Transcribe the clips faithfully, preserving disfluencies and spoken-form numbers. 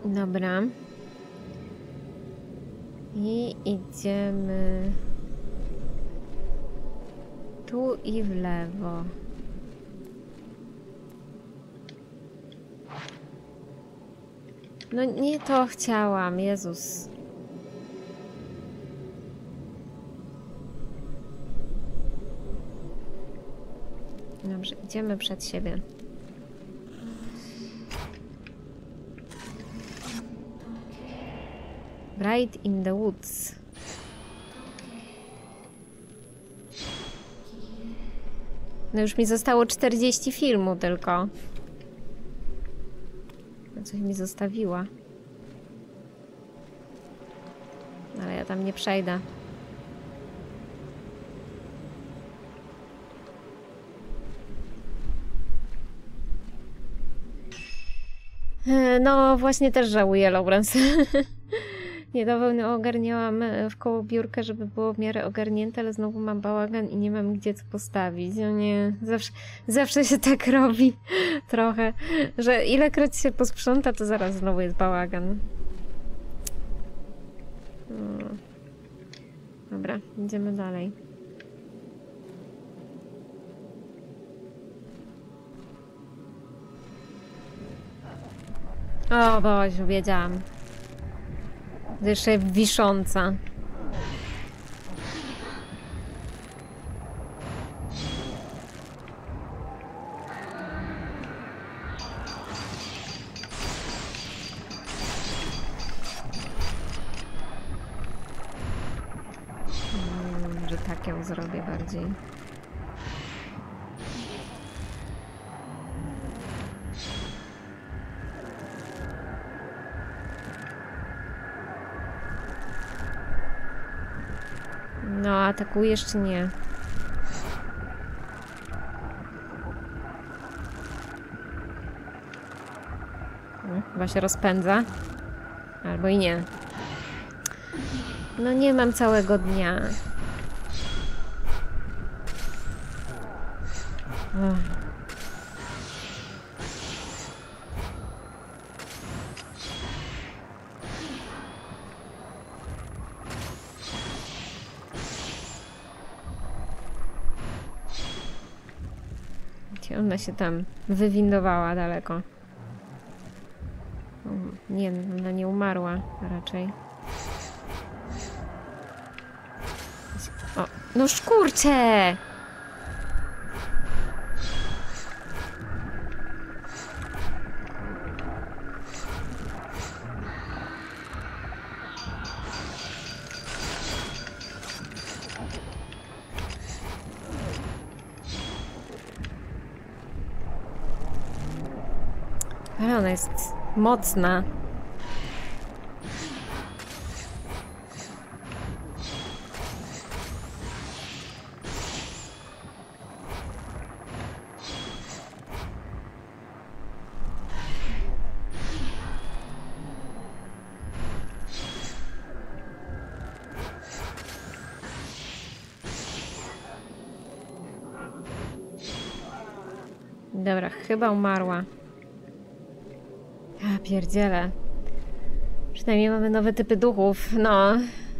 Dobra. I idziemy tu i w lewo. No nie to chciałam, Jezus. Dobrze, idziemy przed siebie. Bright in the woods. No już mi zostało czterdzieści filmu tylko. No coś mi zostawiła. Ale ja tam nie przejdę. No właśnie też żałuję, Lawrence. Niedawno ogarniałam w koło biurka, żeby było w miarę ogarnięte, ale znowu mam bałagan i nie mam gdzie co postawić. No nie, zawsze, zawsze się tak robi trochę, że ilekroć się posprząta, to zaraz znowu jest bałagan. No. Dobra, idziemy dalej. O Boziu, wiedziałam. Jeszcze wisząca. Hmm, że tak ją zrobię bardziej. No, atakujesz czy nie? No, chyba się rozpędza. Albo i nie. No nie mam całego dnia. Uch. Ona się tam wywindowała daleko. Nie, ona nie umarła raczej. O, no szkurcze! Ale ona jest mocna. Dobra, chyba umarła. Ja pierdzielę. Przynajmniej mamy nowe typy duchów. No.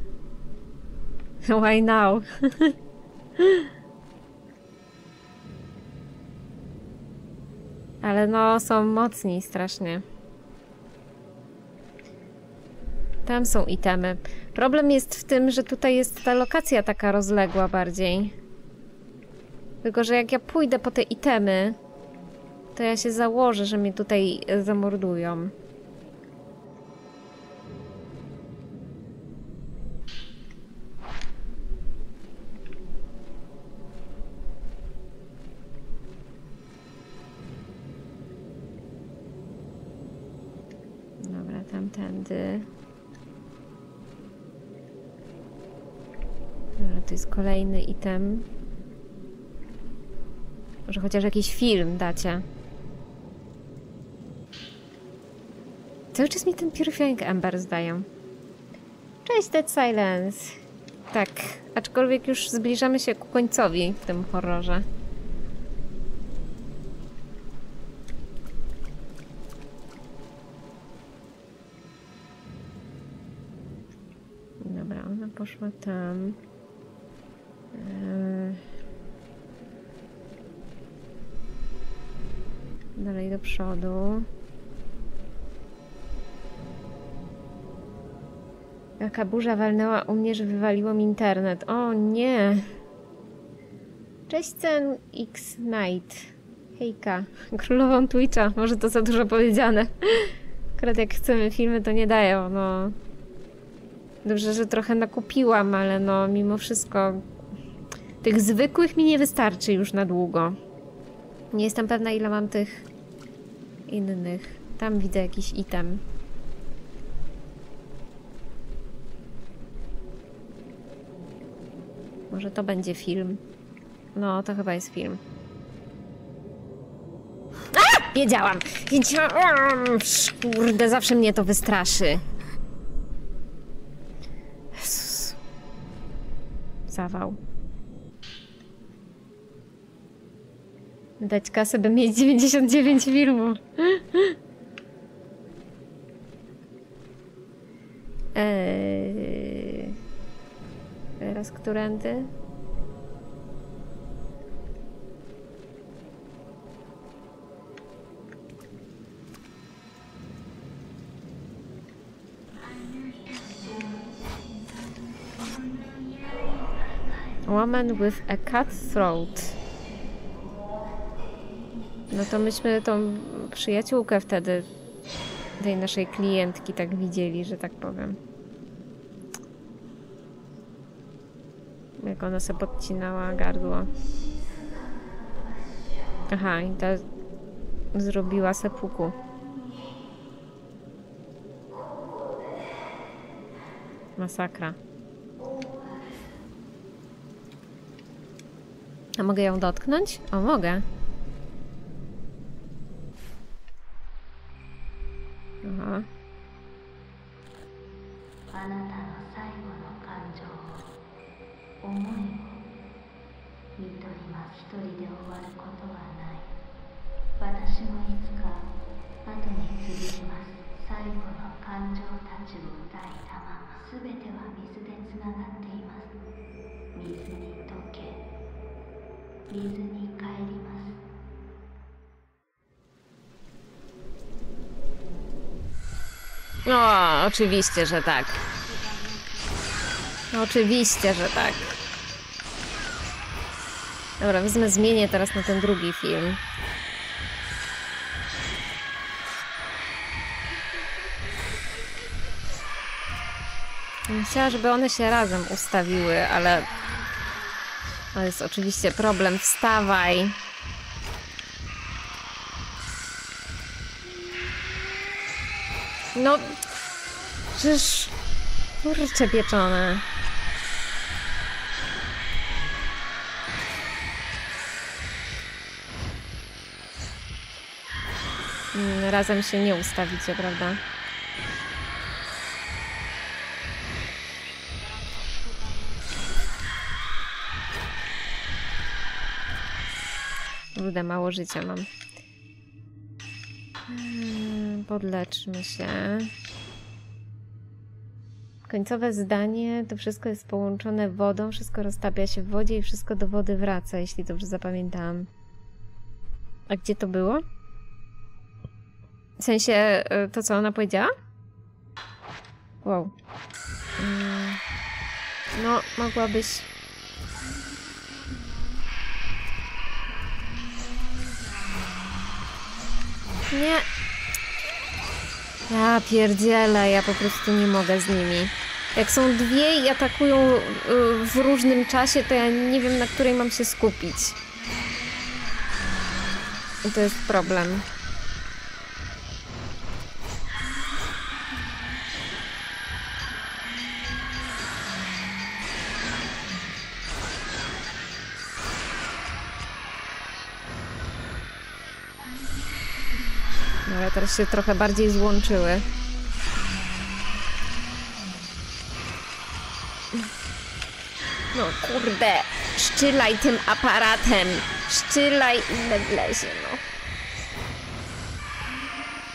Why now? Ale no, są mocni strasznie. Tam są itemy. Problem jest w tym, że tutaj jest ta lokacja taka rozległa bardziej. Tylko, że jak ja pójdę po te itemy, to ja się założę, że mnie tutaj zamordują. Dobra, tamtędy. Dobra, to jest kolejny item. Może chociaż jakiś film dacie. Cały czas mi ten Purifying Ember zdają. Cześć, Dead Silence. Tak, aczkolwiek już zbliżamy się ku końcowi w tym horrorze. ona poszła tam. Yy... Dalej do przodu. Jaka burza walnęła u mnie, że wywaliło mi internet. O nie! Cześć Cen X Night. Hejka. Królową Twitcha. Może to za dużo powiedziane. Akurat jak chcemy filmy, to nie dają, no. Dobrze, że trochę nakupiłam, ale no mimo wszystko tych zwykłych mi nie wystarczy już na długo. Nie jestem pewna, ile mam tych innych. Tam widzę jakiś item. Może to będzie film. No, to chyba jest film. A! Wiedziałam! Wiedziałam! Kurde, zawsze mnie to wystraszy. Jezus. Zawał. Dać kasę, by mieć dziewięćdziesiąt dziewięć filmów. Eee... Teraz którędy? Woman with a cut throat. No to myśmy tą przyjaciółkę wtedy tej naszej klientki tak widzieli, że tak powiem. Jak ona sobie podcinała gardło. Aha, i ta zrobiła seppuku. Masakra. A mogę ją dotknąć? O, mogę. Aha. O, oczywiście, że tak. Oczywiście, że tak. Dobra, wezmę, zmienię teraz na ten drugi film. Chciałam, żeby one się razem ustawiły, ale... To jest oczywiście problem. Wstawaj. No... Przecież... Kurcze pieczone. Razem się nie ustawicie, prawda? Kurde, mało życia mam. Podleczmy się. Końcowe zdanie, to wszystko jest połączone wodą, wszystko roztapia się w wodzie i wszystko do wody wraca, jeśli dobrze zapamiętałam. A gdzie to było? W sensie, to co ona powiedziała? Wow. No, mogłabyś... Nie. Ja pierdzielę, ja po prostu nie mogę z nimi. Jak są dwie i atakują w różnym czasie, to ja nie wiem, na której mam się skupić. I to jest problem. No, ale teraz się trochę bardziej złączyły. No kurde, szczylaj tym aparatem. Szczylaj ile wlezie, no.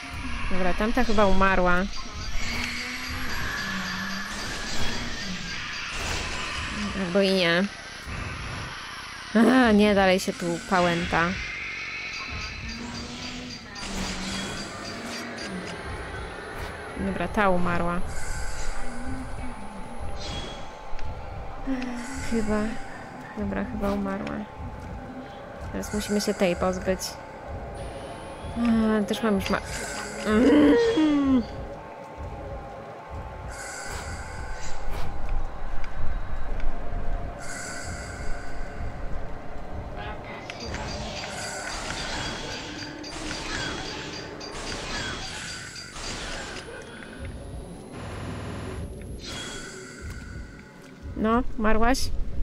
Dobra, tamta chyba umarła. Albo i nie. A, nie, dalej się tu pałęta. Dobra, ta umarła. Chyba... Dobra, chyba umarła. Teraz musimy się tej pozbyć. A, też mam już ma... Mm. No, umarłaś?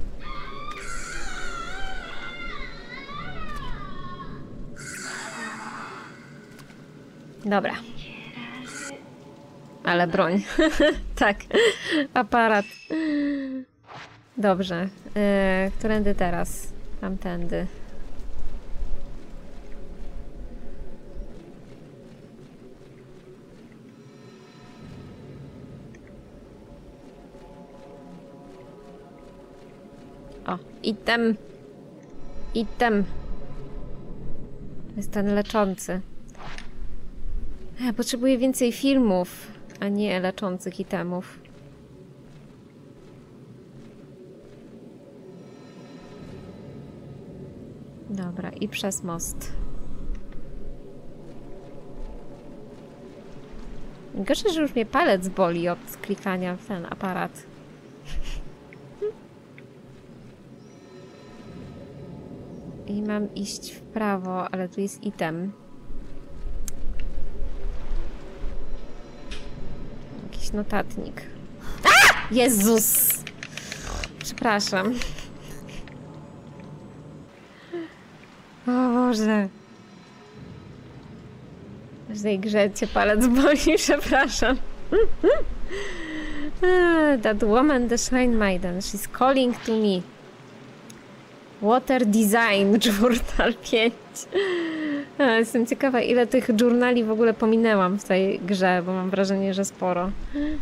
Dobra. Ale broń. Tak. Aparat. Dobrze. Yy, którędy teraz? Tamtędy. O, item. Item. Jest ten leczący. Ja potrzebuję więcej filmów, a nie leczących itemów. Dobra, i przez most. Gorsze, że już mnie palec boli od klikania w ten aparat. I mam iść w prawo, ale tu jest item. Jakiś notatnik. A! Jezus! Przepraszam. O Boże. W tej grze cię palec boli, przepraszam. That woman, the Shrine Maiden, she's calling to me. Water Design Journal pięć. A, jestem ciekawa, ile tych journali w ogóle pominęłam w tej grze, bo mam wrażenie, że sporo.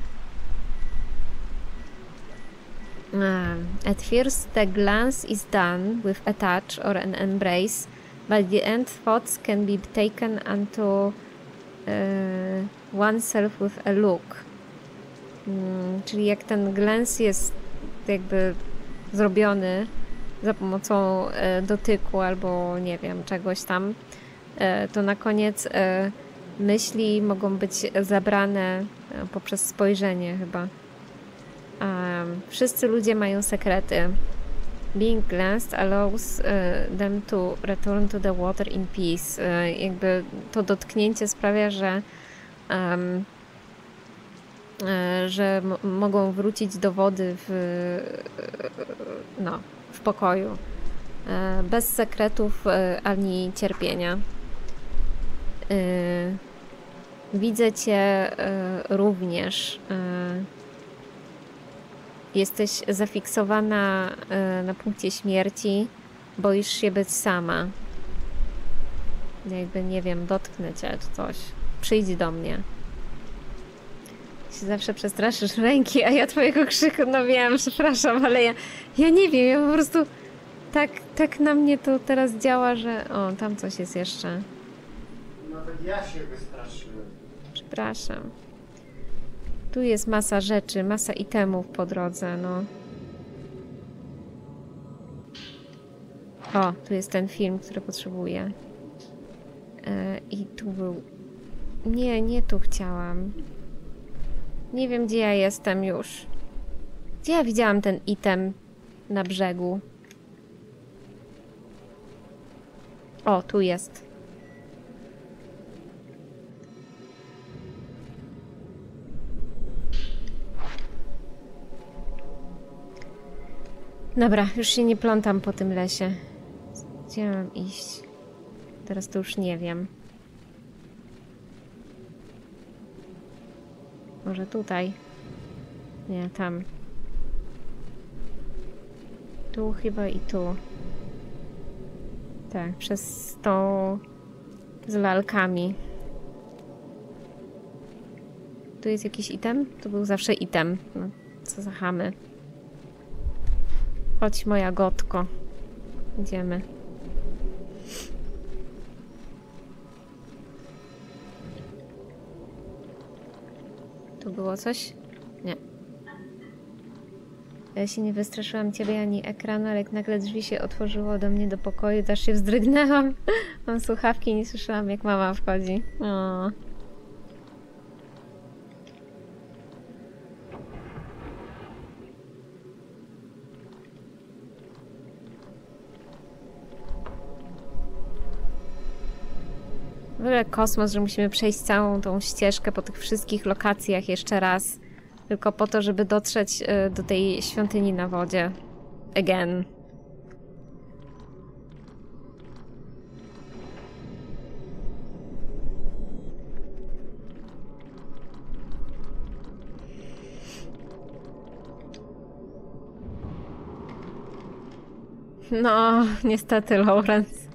Uh, at first the glance is done with a touch or an embrace, but the end thoughts can be taken unto uh, oneself with a look. Hmm, czyli jak ten glance jest jakby zrobiony za pomocą e, dotyku albo nie wiem, czegoś tam, e, to na koniec e, myśli mogą być zabrane e, poprzez spojrzenie chyba. Um, wszyscy ludzie mają sekrety. Being glanced allows uh, them to return to the water in peace. Uh, jakby to dotknięcie sprawia, że um, uh, że mogą wrócić do wody w uh, no, w pokoju. Uh, bez sekretów uh, ani cierpienia. Uh, widzę cię uh, również. Uh, Jesteś zafiksowana y, na punkcie śmierci, boisz się być sama. Jakby, nie wiem, dotknę cię czy coś. Przyjdź do mnie. Się zawsze przestraszysz ręki, a ja twojego krzyku, no wiem, przepraszam, ale ja, ja nie wiem, ja po prostu tak, tak na mnie to teraz działa, że... O, tam coś jest jeszcze. Nawet ja się wystraszyłem. Przepraszam. Tu jest masa rzeczy, masa itemów po drodze, no. O, tu jest ten film, który potrzebuję. Yy, I tu był... Nie, nie tu chciałam. Nie wiem, gdzie ja jestem już. Gdzie ja widziałam ten item na brzegu? O, tu jest. Dobra, już się nie plątam po tym lesie. Gdzie mam iść? Teraz to już nie wiem. Może tutaj? Nie, tam. Tu chyba i tu. Tak, przez tą... z lalkami. Tu jest jakiś item? To był zawsze item. No, co za chamy. Chodź, moja gotko. Idziemy. Tu było coś? Nie. Ja się nie wystraszyłam ciebie ani ekranu, ale jak nagle drzwi się otworzyło do mnie do pokoju, też się wzdrygnęłam. Mam słuchawki i nie słyszałam, jak mama wchodzi. O. W ogóle kosmos, że musimy przejść całą tą ścieżkę po tych wszystkich lokacjach jeszcze raz. Tylko po to, żeby dotrzeć y, do tej świątyni na wodzie. Again. No, niestety, Lawrence.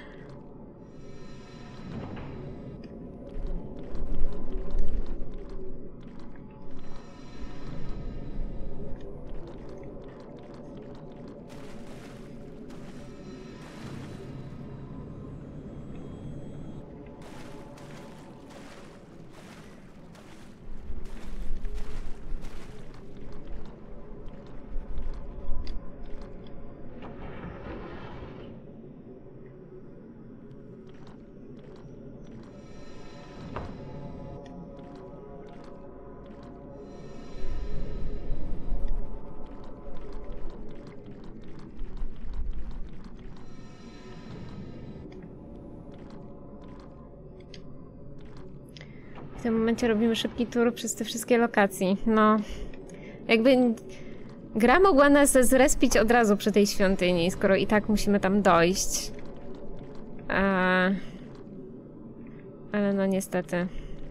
W tym momencie robimy szybki tour przez te wszystkie lokacje. No, jakby gra mogła nas zrespić od razu przy tej świątyni, skoro i tak musimy tam dojść. A... Ale no niestety.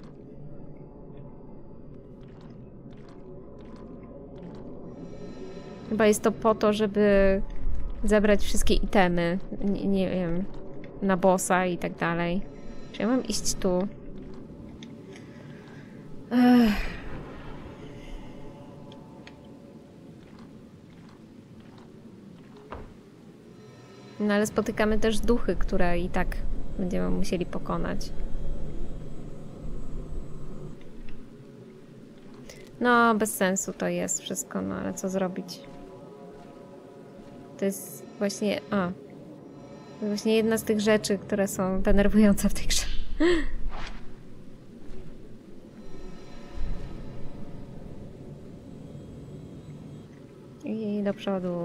Chyba jest to po to, żeby zebrać wszystkie itemy, nie, nie wiem, na bossa i tak dalej. Czy ja mam iść tu? Ech. No ale spotykamy też duchy, które i tak będziemy musieli pokonać. No, bez sensu to jest wszystko, no ale co zrobić? To jest właśnie... A. To jest właśnie jedna z tych rzeczy, które są denerwujące w tej grze. I do przodu.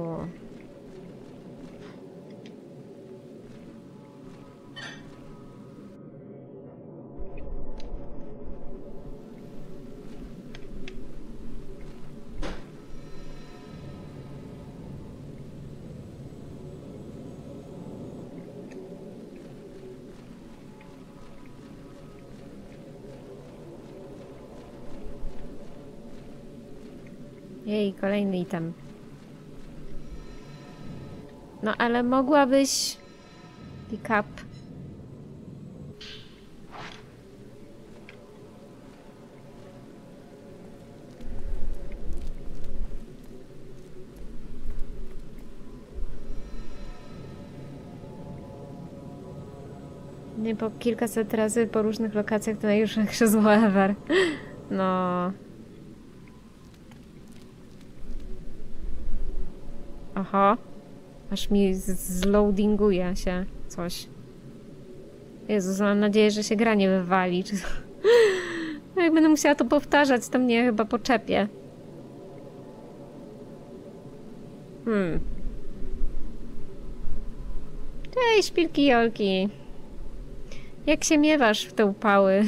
Jej, kolejny item. No ale mogłabyś... Pick up. Nie po kilkaset razy po różnych lokacjach to najgorsze krzesło ever. No... Aha. Aż mi zloadinguje się coś. Jezus, mam nadzieję, że się gra nie wywali. Czy... Jak będę musiała to powtarzać, to mnie chyba poczepie. Hmm. Cześć, szpilki Jolki. Jak się miewasz w te upały?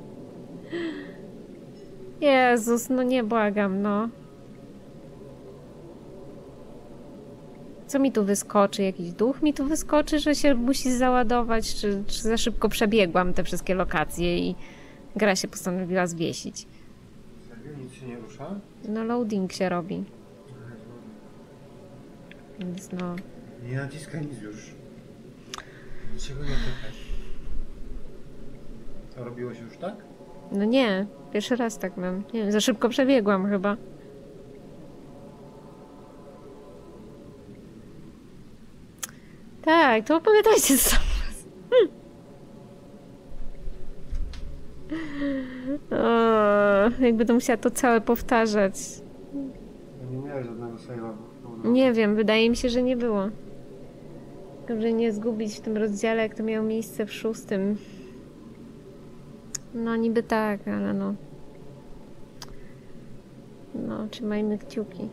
Jezus, no nie błagam, no. Co mi tu wyskoczy? Jakiś duch mi tu wyskoczy, że się musi załadować? Czy, czy za szybko przebiegłam te wszystkie lokacje i gra się postanowiła zwiesić? Serio? Nic się nie rusza? No loading się robi. Więc no... Nie naciskaj nic już. Niczego nie pytaj. To robiło się już tak? No nie, pierwszy raz tak mam. Nie wiem, za szybko przebiegłam chyba. Tak, to opowiadajcie co. O, jakby to musiała to całe powtarzać. Ja nie miałem żadnego save'a. Nie wiem, wydaje mi się, że nie było. Dobrze nie zgubić w tym rozdziale, jak to miało miejsce w szóstym. No niby tak, ale no. No, trzymajmy kciuki.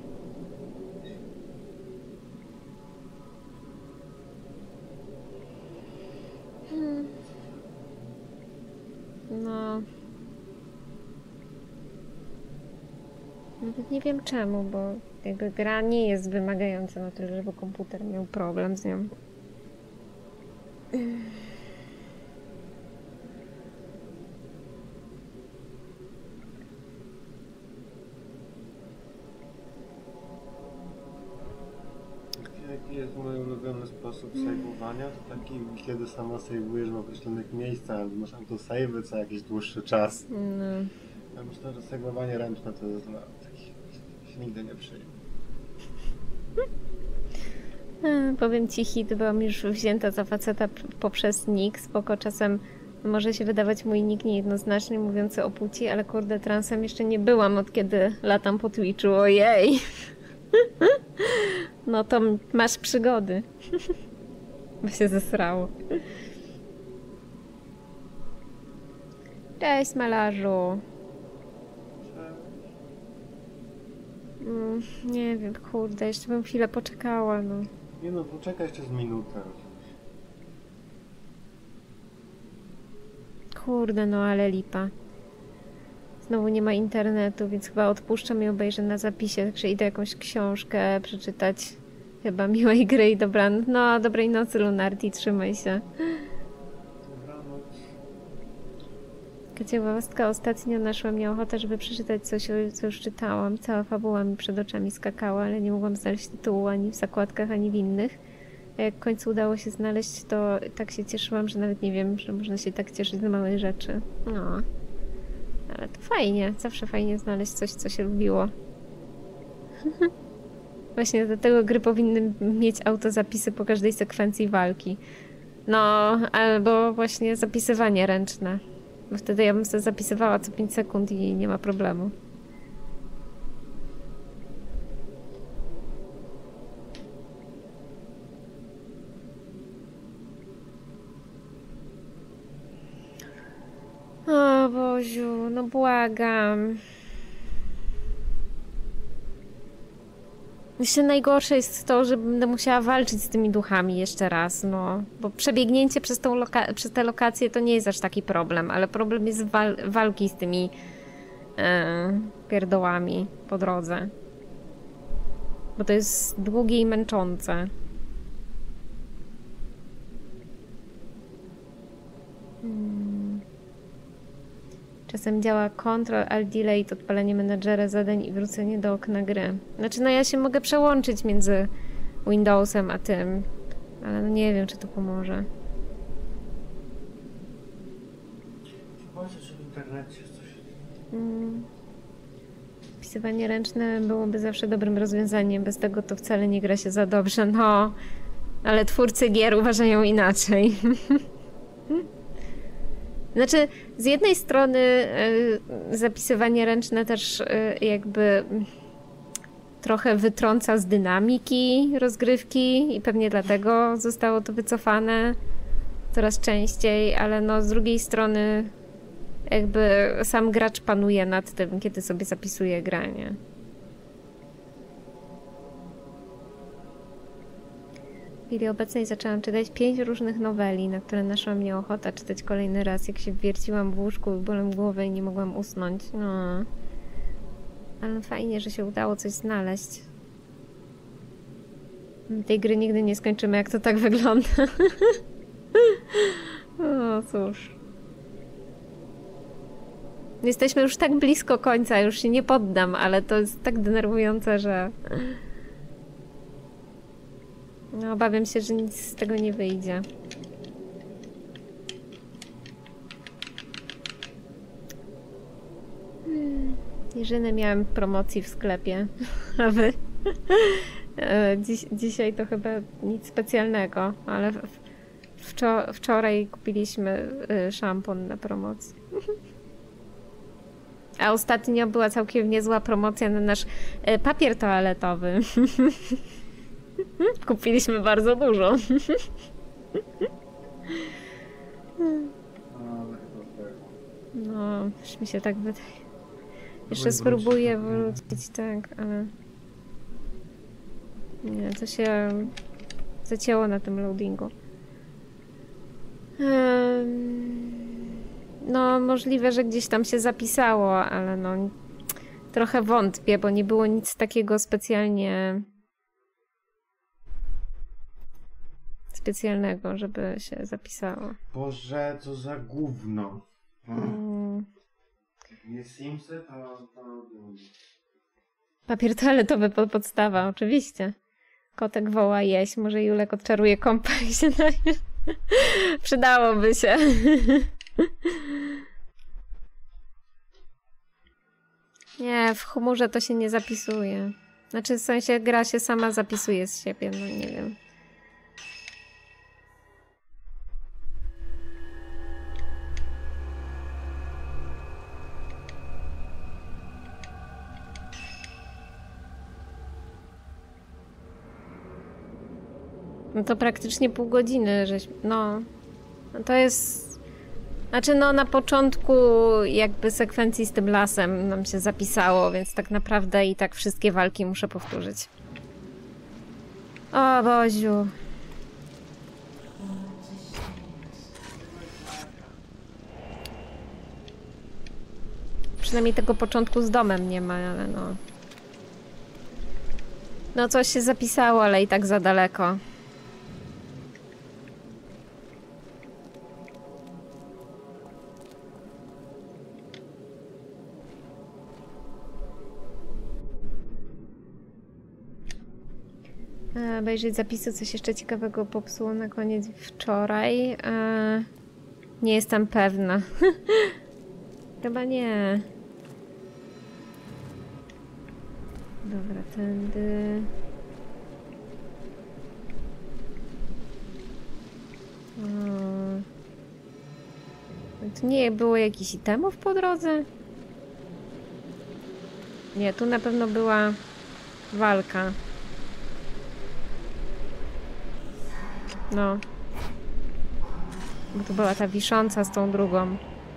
Hmm. No. Nawet nie wiem czemu, bo jakby gra nie jest wymagająca na tyle, żeby komputer miał problem z nią. Jaki jest mój ulubiony sposób save'owania? To taki, kiedy sama save'ujesz w określonych miejscach, albo masz autosave'y co jakiś dłuższy czas. No. Ja myślę, że save'owanie ręczne to jest dla takich, się nigdy nie przyjmie. E, powiem ci, hit, byłam już wzięta za faceta p- poprzez nick. Spoko, czasem może się wydawać mój nick niejednoznacznie mówiący o płci, ale kurde, transem jeszcze nie byłam, od kiedy latam po Twitchu. Ojej! No to m- masz przygody. Bo się zesrało. Cześć, malarzu. Mm, nie wiem, kurde, jeszcze bym chwilę poczekała, no. Nie no, poczekaj jeszcze z minutę. Kurde, no ale lipa. Znowu nie ma internetu, więc chyba odpuszczam i obejrzę na zapisie, także idę jakąś książkę przeczytać. Chyba miłej gry i dobranoc. No, dobrej nocy, Lunardi, trzymaj się. Dobranoc. Ciekawostka, ostatnio naszła mnie ochota, żeby przeczytać coś, co już czytałam. Cała fabuła mi przed oczami skakała, ale nie mogłam znaleźć tytułu ani w zakładkach, ani w innych. A jak w końcu udało się znaleźć, to tak się cieszyłam, że nawet nie wiem, że można się tak cieszyć z małych rzeczy. No. Ale to fajnie. Zawsze fajnie znaleźć coś, co się lubiło. Właśnie dlatego gry powinny mieć autozapisy po każdej sekwencji walki. No, albo właśnie zapisywanie ręczne. Bo wtedy ja bym sobie zapisywała co pięć sekund i nie ma problemu. O Boziu, no błagam. Jeszcze najgorsze jest to, że będę musiała walczyć z tymi duchami jeszcze raz, no. Bo przebiegnięcie przez, tą loka- przez te lokacje to nie jest aż taki problem, ale problem jest wal- walki z tymi e, pierdołami po drodze. Bo to jest długie i męczące. Hmm. Czasem działa Ctrl Alt Delete, odpalenie menadżera zadań i wrócenie do okna gry. Znaczy, no ja się mogę przełączyć między Windowsem a tym, ale no nie wiem, czy to pomoże. Zobaczcie, czy w internecie jest coś. Mm. Wpisywanie ręczne byłoby zawsze dobrym rozwiązaniem, bez tego to wcale nie gra się za dobrze, no. Ale twórcy gier uważają inaczej. Znaczy, z jednej strony y, zapisywanie ręczne też y, jakby trochę wytrąca z dynamiki rozgrywki i pewnie dlatego zostało to wycofane coraz częściej, ale no z drugiej strony jakby sam gracz panuje nad tym, kiedy sobie zapisuje granie. W chwili obecnej zaczęłam czytać pięć różnych noweli, na które naszła mnie ochota czytać kolejny raz, jak się wierciłam w łóżku, bolem głowę i nie mogłam usnąć. No. Ale fajnie, że się udało coś znaleźć. Tej gry nigdy nie skończymy, jak to tak wygląda. O cóż. Jesteśmy już tak blisko końca, już się nie poddam, ale to jest tak denerwujące, że... No, obawiam się, że nic z tego nie wyjdzie. Hmm. Jeżynę miałem promocji w sklepie. A wy? E, dziś, dzisiaj to chyba nic specjalnego, ale w, wczor wczoraj kupiliśmy y, szampon na promocji. A ostatnio była całkiem niezła promocja na nasz y, papier toaletowy. Kupiliśmy bardzo dużo. No, już mi się tak wydaje. Jeszcze spróbuję wrócić, tak, ale... Nie, to się zacięło na tym loadingu. No, możliwe, że gdzieś tam się zapisało, ale no... Trochę wątpię, bo nie było nic takiego specjalnie... specjalnego, żeby się zapisało. Boże, co za gówno. Mm. Nie Simsy, to... to... Papier toaletowy pod podstawa, oczywiście. Kotek woła jeść, może Julek odczaruje kąpa i się daje. Przydałoby się. Nie, w chmurze to się nie zapisuje. Znaczy, w sensie gra się sama zapisuje z siebie, no nie wiem. No to praktycznie pół godziny, żeś... No, no to jest... Znaczy no na początku jakby sekwencji z tym lasem nam się zapisało, więc tak naprawdę i tak wszystkie walki muszę powtórzyć. O Boziu. Przynajmniej tego początku z domem nie ma, ale no... No coś się zapisało, ale i tak za daleko. Obejrzeć zapisy, coś jeszcze ciekawego popsuło na koniec wczoraj. Eee, nie jestem pewna. Chyba nie. Dobra, tędy. Eee, tu nie było jakichś itemów po drodze? Nie, tu na pewno była walka. No. Bo to była ta wisząca z tą drugą.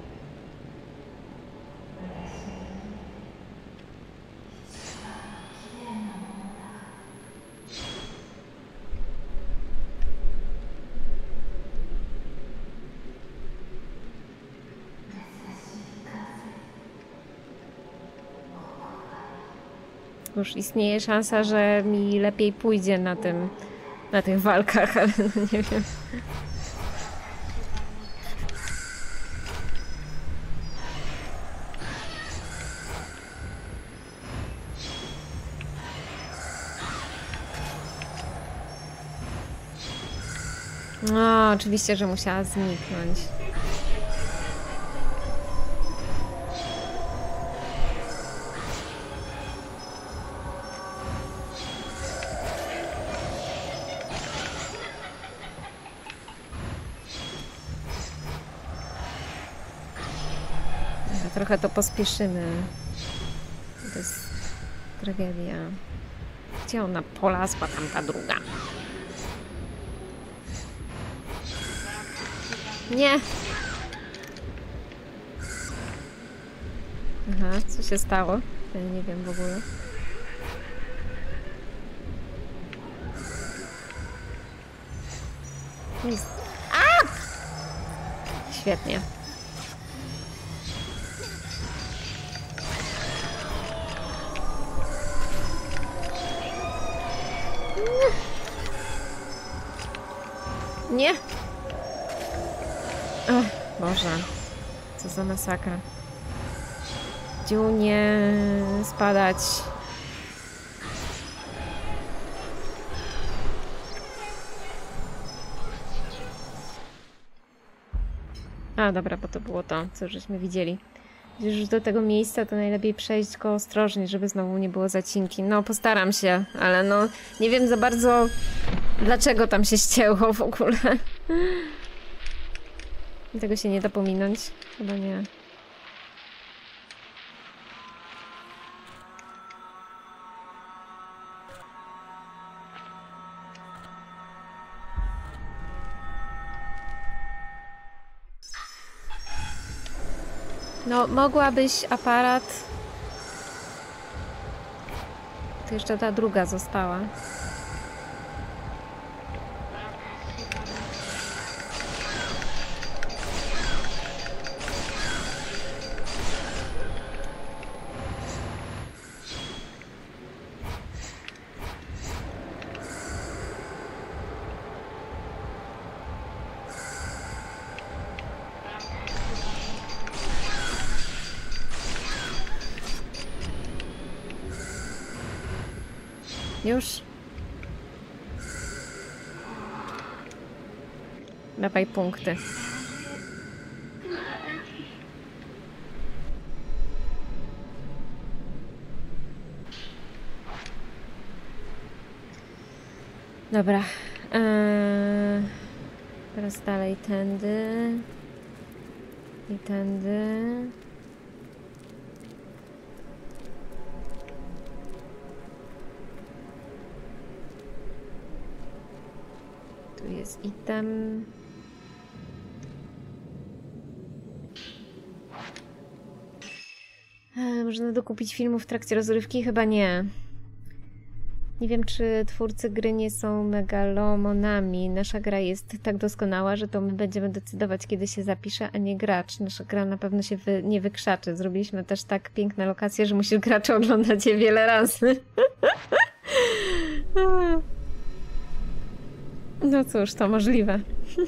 Już istnieje szansa, że mi lepiej pójdzie na tym, na tych walkach, ale no nie wiem. No, oczywiście, że musiała zniknąć. Trochę to pospieszymy. To jest tragedia. Gdzie ona polazła, tam ta druga? Nie! Aha, co się stało? Ja nie wiem w ogóle. Nic. A! Świetnie. Nie! Ach, Boże, co za masakra. Dziu, nie spadać. A, dobra, bo to było to, co żeśmy widzieli. Już do tego miejsca to najlepiej przejść go ostrożnie, żeby znowu nie było zacinki. No, postaram się, ale no nie wiem za bardzo dlaczego tam się ścięło w ogóle. Tego się nie da pominąć? Chyba nie. No, mogłabyś aparat... To jeszcze ta druga została. Już. Dawaj punkty. Dobra. Eee, teraz dalej tędy. I tędy. Tu jest item. E, można dokupić filmów w trakcie rozrywki? Chyba nie. Nie wiem, czy twórcy gry nie są megalomonami. Nasza gra jest tak doskonała, że to my będziemy decydować, kiedy się zapisze, a nie gracz. Nasza gra na pewno się wy, nie wykrzaczy. Zrobiliśmy też tak piękne lokacje, że musisz gracze oglądać je wiele razy. No cóż, to możliwe.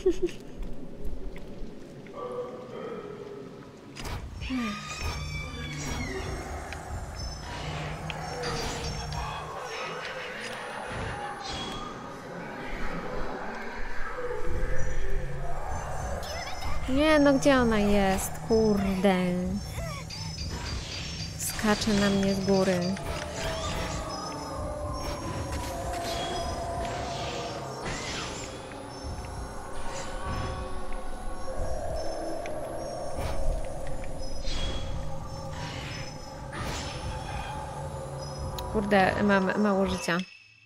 Nie, no gdzie ona jest? Kurde. Skacze na mnie z góry. Kurde, mam mało życia.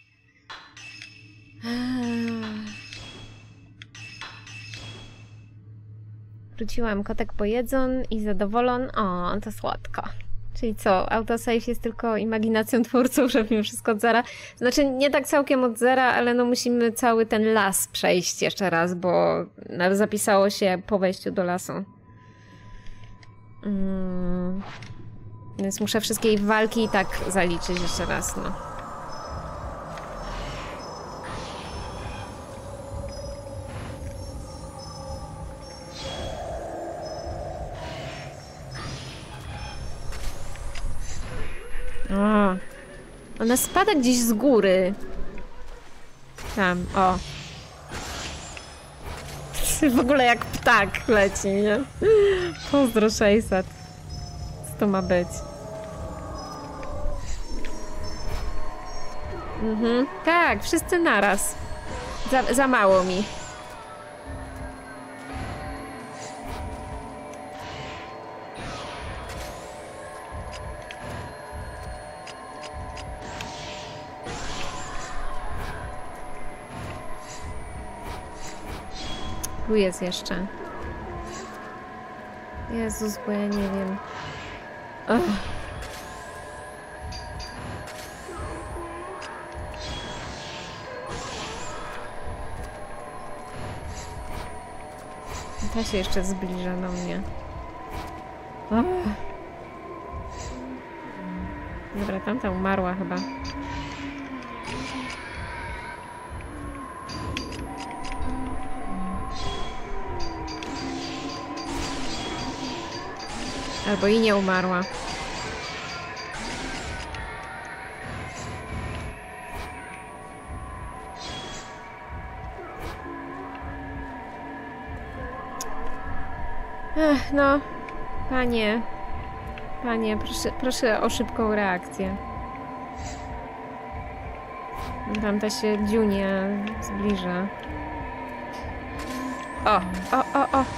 Wróciłam, kotek pojedzon i zadowolon. O, to słodko. Czyli co, autosave jest tylko imaginacją twórców, żeby wszystko od zera. Znaczy, nie tak całkiem od zera, ale no musimy cały ten las przejść jeszcze raz, bo zapisało się po wejściu do lasu. Mm. Więc muszę wszystkie walki i tak zaliczyć jeszcze raz, no. O, ona spada gdzieś z góry. Tam, o. W ogóle jak ptak leci, nie? Pozdro sześćset. Co to ma być? Mhm. Tak, wszyscy naraz. Za, za mało mi. Tu jest jeszcze. Jezus, bo ja nie wiem. Ugh. Ta się jeszcze zbliża do mnie. Ugh. Dobra, tamta umarła chyba. Albo i nie umarła. Ech, no, panie. Panie, proszę, proszę o szybką reakcję. Tamta się dziunia zbliża. O, o, o, o!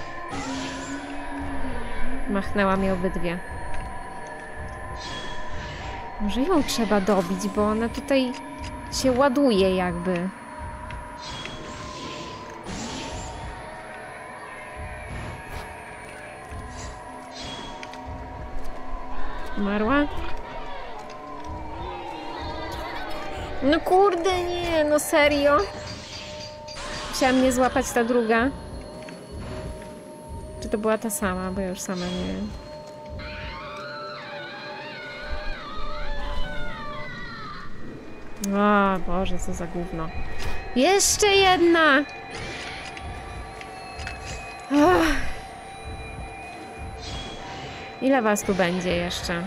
Machnęłam je obydwie. Może ją trzeba dobić, bo ona tutaj się ładuje jakby. Umarła? No kurde, nie, no serio? Musiała mnie złapać ta druga. Czy to była ta sama, bo ja już sama nie wiem. O Boże, co za gówno. Jeszcze jedna! Oh. Ile was tu będzie jeszcze?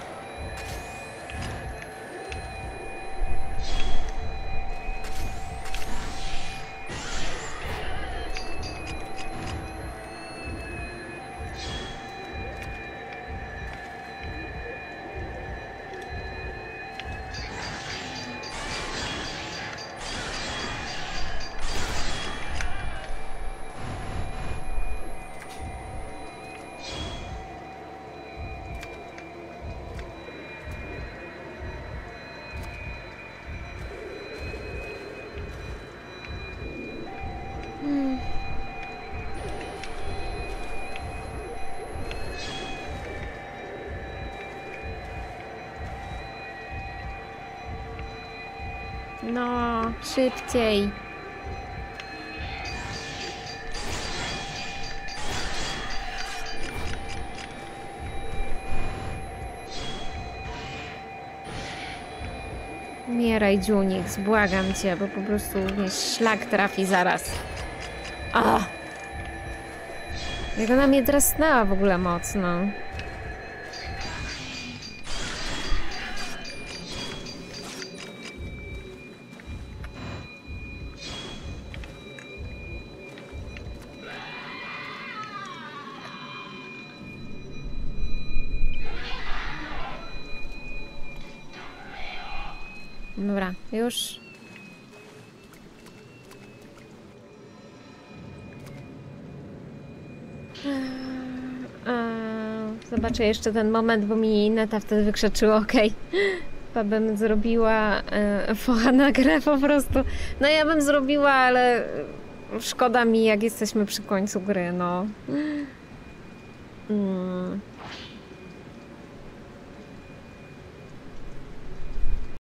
No, szybciej. Umieraj, Junix, błagam cię, bo po prostu mnie szlak trafi zaraz. A! Jak ona mnie drasnęła w ogóle mocno. Dobra, już. Zobaczę jeszcze ten moment, bo mi neta wtedy wykrzeczyło, okej. Chyba bym zrobiła e, focha na grę po prostu. No ja bym zrobiła, ale szkoda mi, jak jesteśmy przy końcu gry, no. Mm.